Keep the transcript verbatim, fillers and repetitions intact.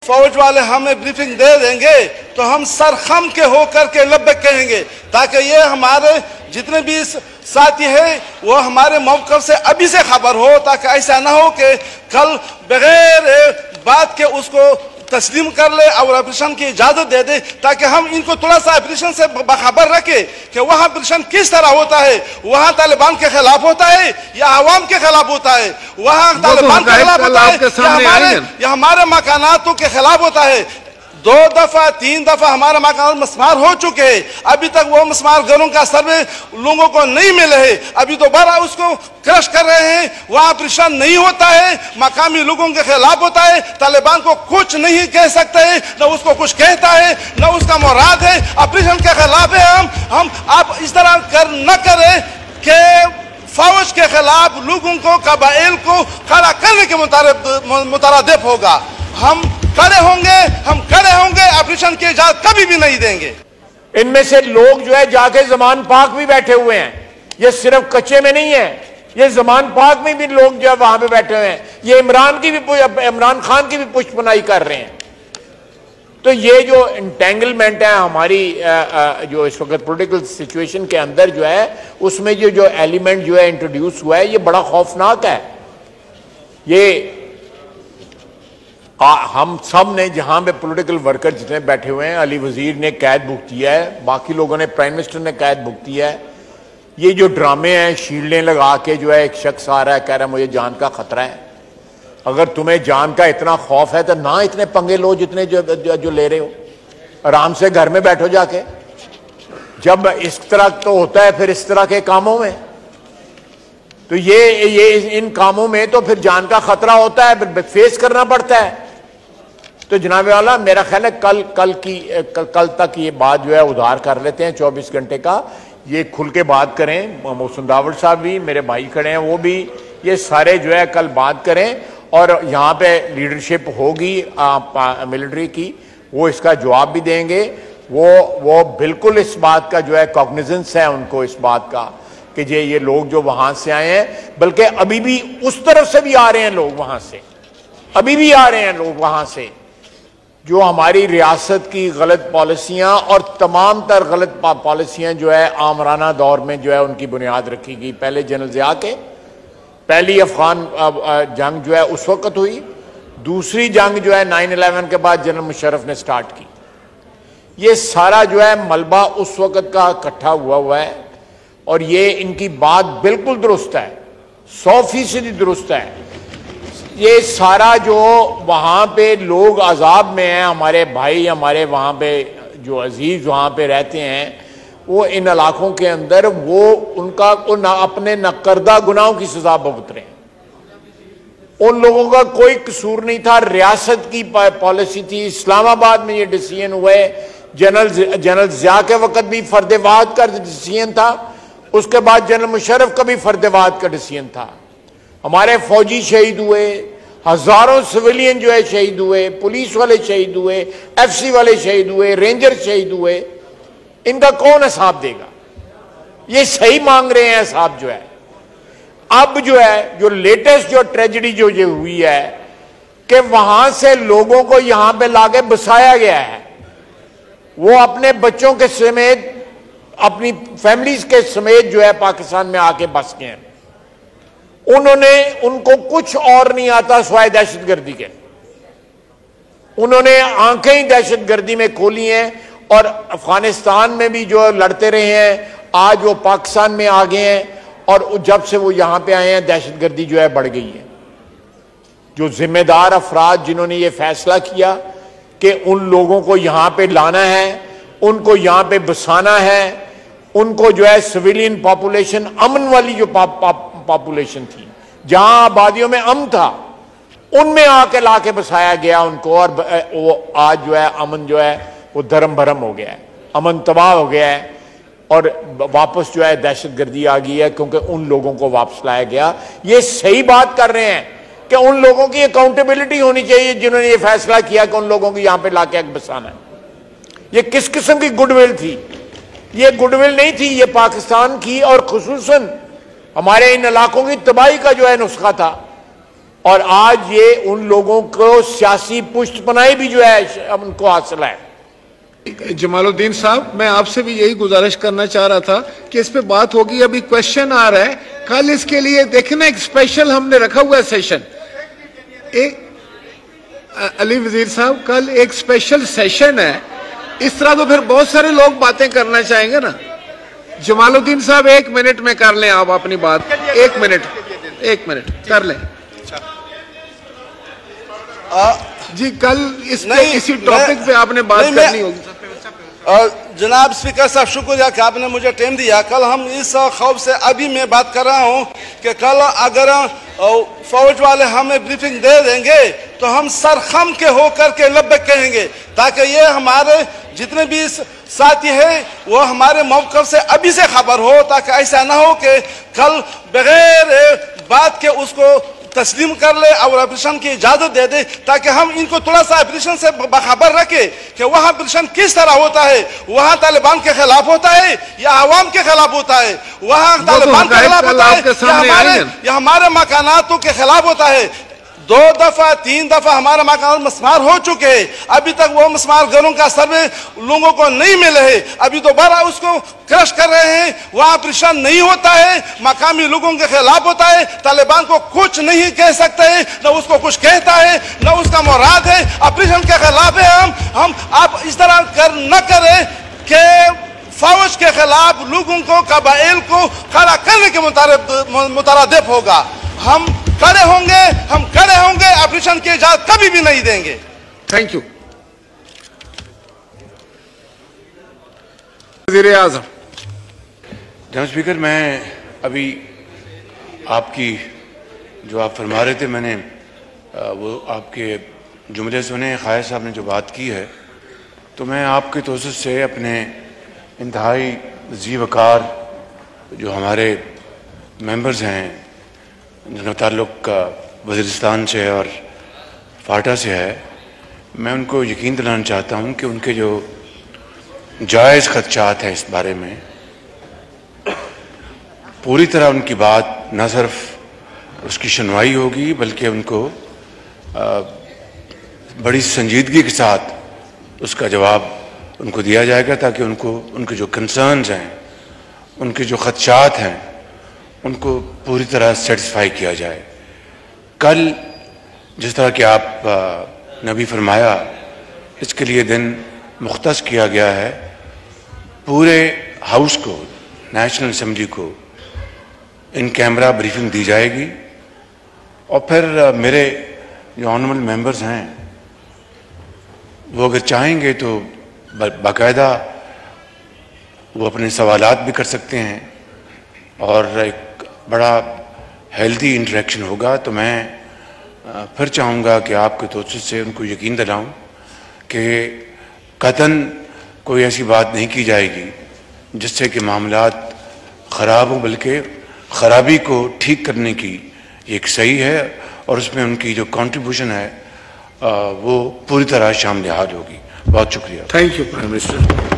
फौज वाले हमें ब्रीफिंग दे देंगे तो हम सर खम के हो करके लब्बैक कहेंगे, ताकि ये हमारे जितने भी साथी है वो हमारे मौक़िफ़ से अभी से खबर हो, ताकि ऐसा ना हो कि कल बगैर बात के उसको तस्लीम कर ले और ऑपरेशन की इजाजत दे दे, ताकि हम इनको थोड़ा सा ऑपरेशन से बाखबर रखे कि वहाँ ऑपरेशन किस तरह होता है, वहाँ तालिबान के खिलाफ होता है या आवाम के खिलाफ होता है, वहाँ तालिबान के खिलाफ होता है या हमारे या हमारे मकानातों के खिलाफ होता है। दो दफा तीन दफा हमारे मकान मस्मार हो चुके हैं, अभी तक वो मस्मार घरों का सर्वे लोगों को नहीं मिले है, अभी दोबारा उसको क्रश कर रहे हैं, वहाँ ऑपरेशन नहीं होता है, मकामी लोगों के खिलाफ होता है, तालिबान को कुछ नहीं कह सकते है, न उसको कुछ कहता है न उसका मुराद है, ऑपरेशन के खिलाफ है। हम हम आप इस तरह कर न करें कि फौज के खिलाफ लोगों को कबाइल को खड़ा करने के मुतरादिफ होगा। हम खड़े होंगे, हम खड़े होंगे, ऑपरेशन की इजाजत कभी भी नहीं देंगे। इनमें से लोग जो है जाके जमान पाक भी बैठे हुए हैं, ये सिर्फ कच्चे में नहीं है, ये जमान पाक में भी लोग जो है वहां पे बैठे हुए हैं, ये इमरान की भी इमरान खान की भी पुष्पनाई कर रहे हैं। तो ये जो इंटेंगलमेंट है हमारी जो इस वक्त पॉलिटिकल सिचुएशन के अंदर जो है, उसमें जो जो एलिमेंट जो है इंट्रोड्यूस हुआ है, ये बड़ा खौफनाक है। ये आ, हम सब ने जहां पे पॉलिटिकल वर्कर जितने बैठे हुए हैं, अली वजीर ने कैद भुगती है, बाकी लोगों ने, प्राइम मिनिस्टर ने कैद भुगती है। ये जो ड्रामे हैं, शील्डें लगा के जो है एक शख्स आ रहा है कह रहा है मुझे जान का खतरा है। अगर तुम्हें जान का इतना खौफ है तो ना इतने पंगे लो जितने जो, जो, जो ले रहे हो, आराम से घर में बैठो जाके। जब इस तरह तो होता है फिर इस तरह के कामों में, तो ये ये इन कामों में तो फिर जान का खतरा होता है, फेस करना पड़ता है। तो जनाब वाला मेरा ख्याल है कल कल की कल, कल तक ये बात जो है उधार कर लेते हैं, चौबीस घंटे का ये खुल के बात करें। मोहसिन दावड़ साहब भी, मेरे भाई खड़े हैं वो भी, ये सारे जो है कल बात करें और यहाँ पे लीडरशिप होगी मिलिट्री की, वो इसका जवाब भी देंगे। वो वो बिल्कुल इस बात का जो है कॉग्निजेंस है उनको इस बात का कि ये ये लोग जो वहां से आए हैं, बल्कि अभी भी उस तरफ से भी आ रहे हैं लोग, वहां से अभी भी आ रहे हैं लोग वहां से, जो हमारी रियासत की गलत पॉलिसियां और तमाम तर गलत पॉलिसियां जो है आमराना दौर में जो है उनकी बुनियाद रखी गई। पहले जनरल ज़िया के पहली अफगान जंग जो है उस वक्त हुई, दूसरी जंग जो है नाइन इलेवन के बाद जनरल मुशर्रफ ने स्टार्ट की। ये सारा जो है मलबा उस वक्त का इकट्ठा हुआ हुआ है और ये इनकी बात बिल्कुल दुरुस्त है, सौ फीसदी दुरुस्त है। ये सारा जो वहाँ पे लोग अजाब में हैं, हमारे भाई हमारे वहाँ पे जो अजीज वहाँ पे रहते हैं, वो इन इलाकों के अंदर वो उनका उन अपने नकरदा गुनाहों की सजा भुगत रहे हैं। उन लोगों का कोई कसूर नहीं था, रियासत की पॉलिसी थी। इस्लामाबाद में ये डिसीजन हुए, जनरल जनरल ज़िया के वक्त भी फर्देवाद का डिसीजन था, उसके बाद जनरल मुशर्रफ का भी फर्देवाद का डिसीजन था। हमारे फौजी शहीद हुए, हजारों सिविलियन जो है शहीद हुए, पुलिस वाले शहीद हुए, एफसी वाले शहीद हुए, रेंजर शहीद हुए। इनका कौन हिसाब देगा? ये सही मांग रहे हैं हिसाब जो है। अब जो है जो लेटेस्ट जो ट्रेजेडी जो ये हुई है कि वहां से लोगों को यहां पे लाके बसाया गया है, वो अपने बच्चों के समेत अपनी फैमिलीज के समेत जो है पाकिस्तान में आके बस गए हैं। उन्होंने उनको कुछ और नहीं आता सिवाय दहशतगर्दी के। उन्होंने आंखें ही दहशतगर्दी में खोली हैं और अफगानिस्तान में भी जो लड़ते रहे हैं, आज वो पाकिस्तान में आ गए हैं और जब से वो यहां पे आए हैं दहशतगर्दी जो है बढ़ गई है। जो जिम्मेदार अफराद जिन्होंने ये फैसला किया कि उन लोगों को यहां पे लाना है, उनको यहां पे बसाना है, उनको जो है सिविलियन पॉपुलेशन, अमन वाली जो पा, पा, पॉपुलेशन थी, जहां आबादियों में अमन था, उनमें आके लाके बसाया गया उनको। और वो आज जो है अमन जो है वो धर्म भरम हो गया है, अमन तबाह हो गया है और वापस जो है दहशतगर्दी आ गई है, क्योंकि उन लोगों को वापस लाया गया। ये सही बात कर रहे हैं कि उन लोगों की अकाउंटेबिलिटी होनी चाहिए जिन्होंने ये फैसला किया कि उन लोगों को यहां पे लाके बसाना है। ये किस किस्म की गुडविल थी? ये गुडविल नहीं थी, ये पाकिस्तान की और खुसूसन हमारे इन इलाकों की तबाही का जो है नुस्खा था। और आज ये उन लोगों को सियासी पुष्टपनाई भी जो है अब उनको हासिल है। जमालुद्दीन साहब, मैं आपसे भी यही गुजारिश करना चाह रहा था कि इस पे बात होगी। अभी क्वेश्चन आ रहा है, कल इसके लिए देखें ना, एक स्पेशल हमने रखा हुआ है सेशन। एक अली वजीर साहब, कल एक स्पेशल सेशन है। इस तरह तो फिर बहुत सारे लोग बातें करना चाहेंगे ना। जमालुद्दीन साहब, एक मिनट में कर लें आप अपनी बात। एक मिनट एक मिनट कर लें जी। कल इस पे किसी टॉपिक पे आपने बात करनी होगी। जनाब स्पीकर साहब, शुक्रिया कि आपने मुझे टाइम दिया। कल हम इस खौफ से अभी मैं बात कर रहा हूं कि कल अगर फौज वाले हमें ब्रीफिंग दे देंगे तो हम सर खम के होकर के लब्बैक कहेंगे, ताकि ये हमारे जितने भी साथी हैं वो हमारे मौक़िफ़ से अभी से खबर हो, ताकि ऐसा ना हो कि कल बगैर बात के उसको तस्लीम कर ले और ऑपरेशन की इजाजत दे दे, ताकि हम इनको थोड़ा सा ऑपरेशन से बाखबर रखे कि वहाँ ऑपरेशन किस तरह होता है, वहाँ तालिबान के खिलाफ होता है या अवाम के खिलाफ होता है, वहाँ तालिबान के खिलाफ होता है या हमारे या हमारे मकानातों के खिलाफ होता है। दो दफा तीन दफा हमारा मकान मस्मार हो चुके हैं, अभी तक वो मस्मार घरों का सर्वे लोगों को नहीं मिले है। अभी दोबारा उसको क्रश कर रहे हैं, वहां ऑपरेशन नहीं होता है, मकामी लोगों के खिलाफ होता है। तालिबान को कुछ नहीं कह सकते हैं, न उसको कुछ कहता है, न उसका मुराद है। ऑपरेशन के खिलाफ है हम हम आप इस तरह कर न करें कि फौज के खिलाफ लोगों को, कबाइल को खड़ा करने के मुतारदिफ होगा। हम खड़े होंगे, हम खड़े होंगे, ऑपरेशन की इजाजत कभी भी नहीं देंगे। Thank you. वज़ीर आज़म। जनाब स्पीकर, मैं अभी आपकी जो आप फरमा रहे थे, मैंने वो आपके जुमले सुने। ख़ायर साहब ने जो बात की है, तो मैं आपके तोसत से अपने इंतहाई ज़ी वकार जो हमारे मेंबर्स हैं जिनका ताल्लुक वज़ीरिस्तान से और फाटा से है, मैं उनको यकीन दिलाना चाहता हूँ कि उनके जो जायज़ ख़दशात हैं इस बारे में, पूरी तरह उनकी बात न सिर्फ उसकी सुनवाई होगी बल्कि उनको आ, बड़ी संजीदगी के साथ उसका जवाब उनको दिया जाएगा, ताकि उनको उनके जो कंसर्न्स हैं, उनके जो ख़दशात हैं, उनको पूरी तरह सेटिस्फाई किया जाए। कल जिस तरह कि आप ने भी फरमाया, इसके लिए दिन मुख्तस किया गया है। पूरे हाउस को, नेशनल असम्बली को इन कैमरा ब्रीफिंग दी जाएगी और फिर मेरे जो ऑनरेबल मेंबर्स हैं वो अगर चाहेंगे तो बाकायदा वो अपने सवालात भी कर सकते हैं और एक बड़ा हेल्दी इंटरेक्शन होगा। तो मैं फिर चाहूँगा कि आपके तोसत से उनको यकीन दिलाऊं कि कतन कोई ऐसी बात नहीं की जाएगी जिससे कि मामलात ख़राब हो, बल्कि ख़राबी को ठीक करने की एक सही है और उसमें उनकी जो कंट्रीब्यूशन है वो पूरी तरह शामिल हाल होगी। बहुत शुक्रिया। Thank you prime minister.